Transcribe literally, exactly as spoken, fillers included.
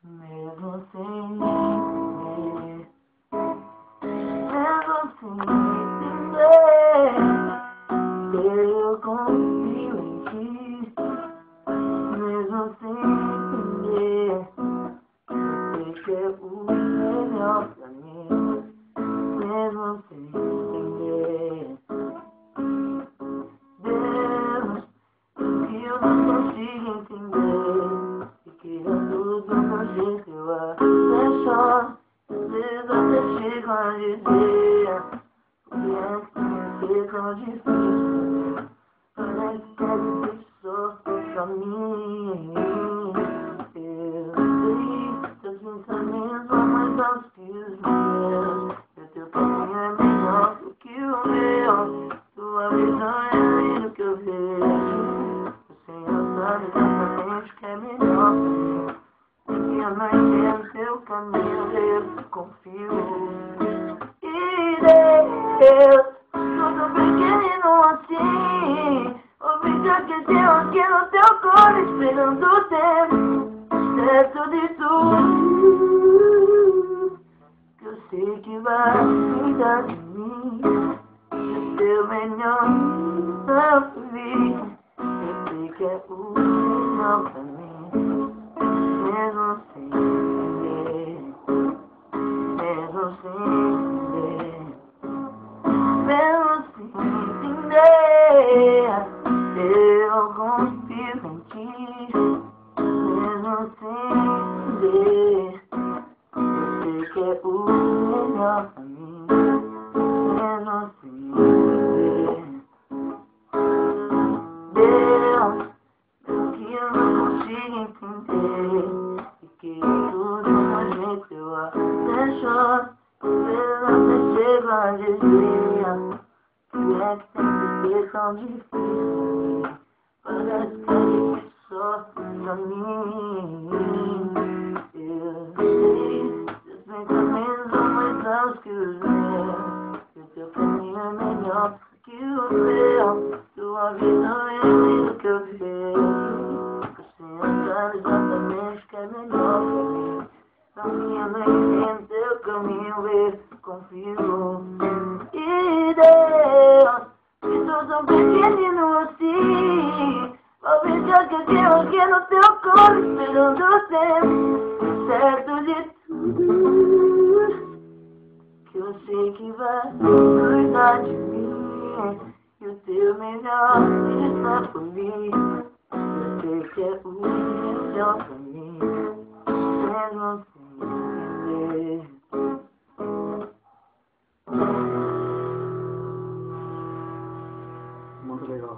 Mesmo sem entender, mesmo sem entender, eu confio em ti. Mesmo sem entender, sei que é o melhor pra mim. Mesmo sem entender, Deus, o que eu não consigo entender, e que é tudo do jeito que eu até choro. Às vezes até chego a dizer, porque antes de ser tão difícil, parece que é difícil só pra mim. Eu sei, teus pensamentos vão mais altos que os meus, e o teu caminho é melhor do que o meu. Tua visão é melhor que eu vejo. O Senhor sabe exatamente o que é melhor pra mim. E que eu não entendo teu caminho, eu confio. E Deus, tudo pequenino assim, obrigado que tem aqui no teu colo, esperando o tempo certo de tudo. Que eu sei que vai cuidar de mim, o teu melhor pra mim. Eu sei que é o melhor pra mim, mesmo sem entender, mesmo sem entender, mesmo sem entender, eu confio em ti. Mesmo sem entender, eu sei que é o melhor pra mim. Mesmo sem entender, Deus, mesmo que eu não consiga entender, e que tudo do jeito que eu até choro. Às vezes até chego a dizer, que é que tem que ser tão difícil, parece que é difícil só pra mim. Eu sei, teus pensamentos são mais altos que os meus, e o teu caminho é melhor que o meu. Tua visão é melhor que eu vejo. O Senhor sabe exatamente o que é melhor pra mim. Pra mim eu não entendo teu caminho, eu confio. E Deus, que sou tão pequenino assim, vou deixar que eu tenho aqui no teu colo, esperando o tempo certo de tudo. Que eu sei que vai cuidar de mim, e o teu melhor está por mim. Eu sei que é o melhor pra mim, mesmo sem entender. Muito legal.